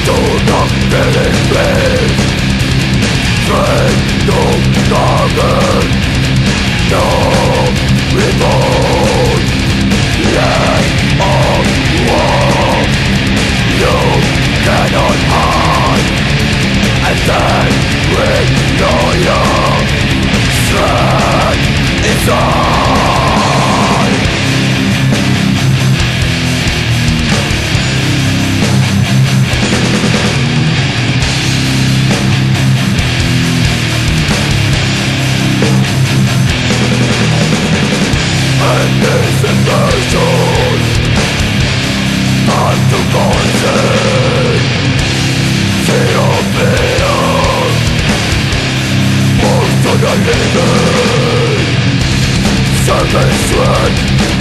to the killing place, train to target, no revolt, yet of war. You cannot hide, and then ignore your strength inside. And this inversion, time to concede, see your fear, most of the living, certain strength,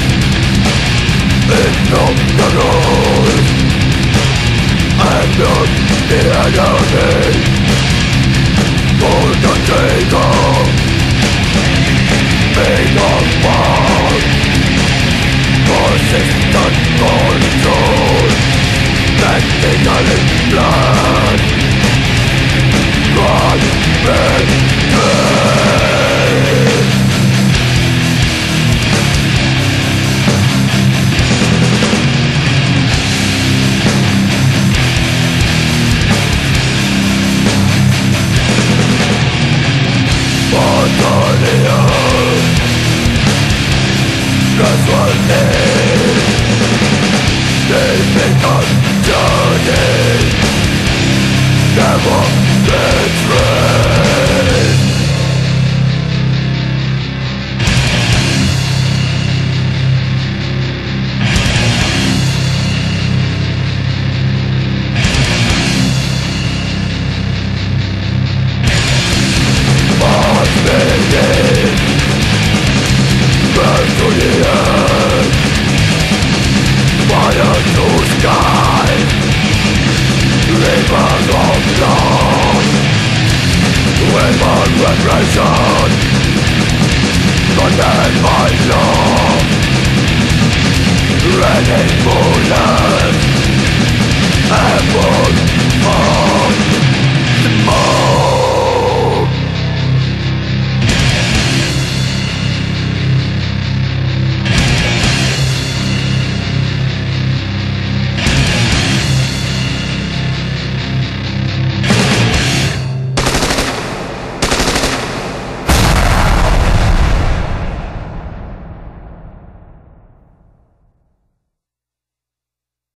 ignore the rules, and not the enemy, for the taker. Being of war, persistent control, tactical in blood, God and pain. Battalion, that's what they make us journey, never betrayed. Burn to the earth, fire to sky, rivers of blood, women repression, condemned by law, raining bullets, heaven